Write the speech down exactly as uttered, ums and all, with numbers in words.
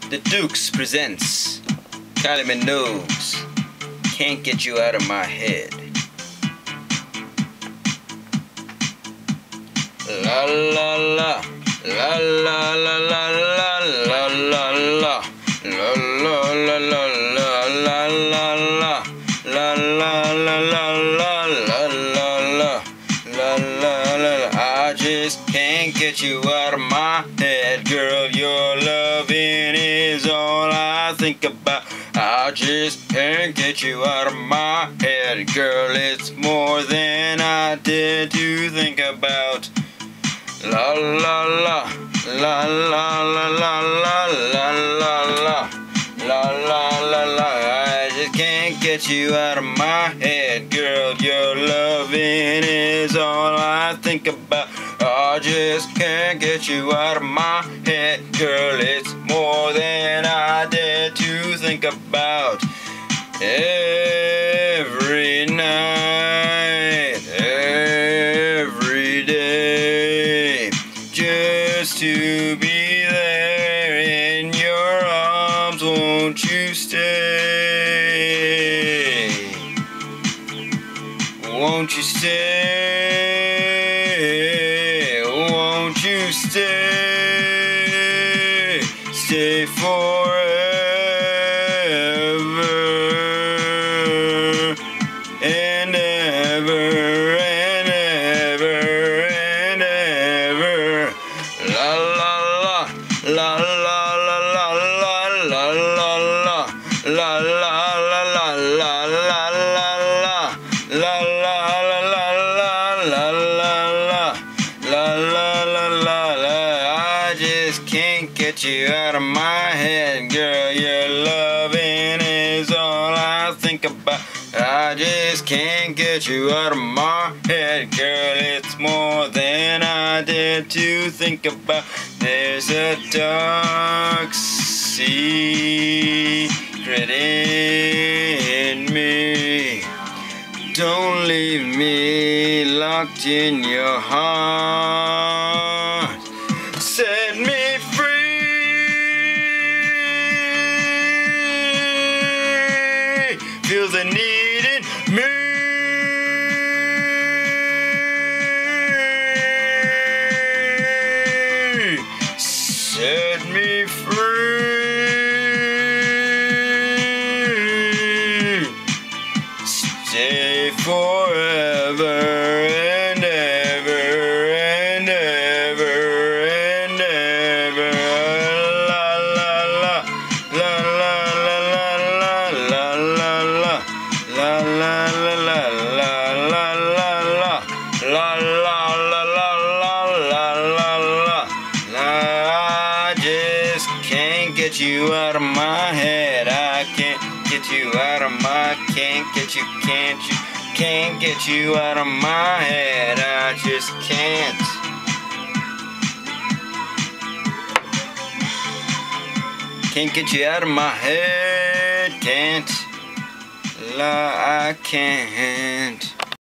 The Dukes presents Kylie Minogue's Can't Get You Out of My Head. La la la, la la la la la la la la, la la la la la la la la, la la la la la la la la la la. I just can't get you out of my head, girl. Your loving is all I think about. I just can't get you out of my head, girl. It's more than I dare to think about. La la la, la la la la la la la la, la la la la. I just can't get you out of my head, girl. Your loving is all I think about. I just can't get you out of my head, girl. It's more than I dare to think about. Every night, every day, just to be there in your arms. Won't you stay? Won't you stay? Won't you stay? Stay forever and ever and ever and ever. La la la, la la la la la la la la, la la la la la la la la, la la la la la la la, la la la la. I just can't get you out of my head, girl. Your loving is all I think about. I just can't get you out of my head, girl. It's more than I dare to think about. There's a dark secret in me. Don't leave me locked in your heart. Set me free. Feel the need in me. Set me free. Stay forever and ever and ever and ever. La la la, la la la la la la la la, la la la la la la la la, la la la la la la la la. I just can't get you out of my head. I can't get you out of my, can't get you, can't you, can't get you out of my head. I just can't. Can't get you out of my head, can't. La, I can't.